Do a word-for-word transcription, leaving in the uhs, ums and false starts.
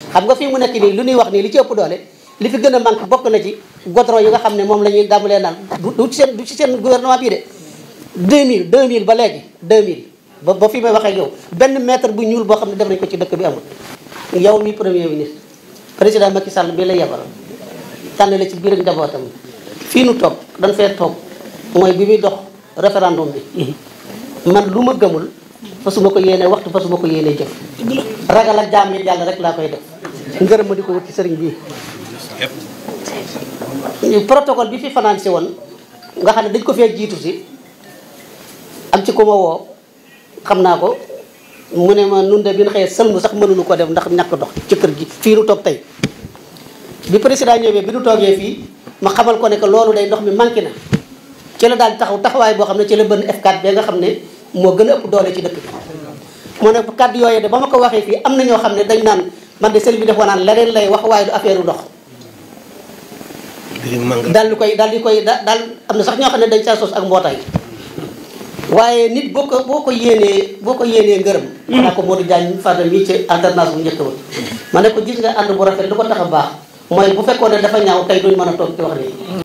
xam nga fii mu nekk nii lu ñuy wax nii li ci ëpp doole li fi gën a manque bokk na ci goudron yi nga xam ne moom la ñuy dàmbalee naan du ci seen du ci seen gouvernement bii de deux mille deux mille ba léegi deux mille ba ba fi may waxee yow benn mètre bu ñuul boo xam ne def nañ ko ci dëkk bi amul yow mi premier ministre président Macky Sall bi la yebal tànn la ci biir ak njabootam fii nu toog dañ fee toog mooy bi muy dox référendum bi man lu ma gëmul fasuma ko yéene waxtu fasuma ko yéene jëf ragal ak jaam yi yàlla rek laa koy def ngërëm ma di ko wut ci sëriñ bii protocole bi fi fanaan si woon nga xam ne dañ ko fee jiitu si am ci ku ma woo xam naa ko mu ne ma nun de bi ñu xëyee sëlmu sax mënuñu ko def ndax ñàkk dox ci kër gi fii nu toog tey bi président ñëwee bi nu toogee fii ma xamal ko ne que loolu day ndox mi manqué na ci la daal taxaw taxawaay boo xam ne ci la bënn F quatre bi nga xam ne moo gën a ëpp doole ci dëkk bi mu ne kàddu yooyu de ba ma ko waxee fii am na ñoo xam ne dañ naan man de sëriñ bi def wanaan leneen lay wax waaye du affaire u ndox daal di koy daal di koy daal am na sax ñoo xam ne dañ saa sos ak mbootaay waaye nit boo ko boo ko yéenee boo ko yéenee ngërëm xanaa ko Modou Diagne Fada mii ci alternance bu njëkk ba ma ne ko gis nga ànd bu rafet lu ko tax a baax mooy bu fekkoon ne dafa ñaaw tey duñ mën a toog ci wax nii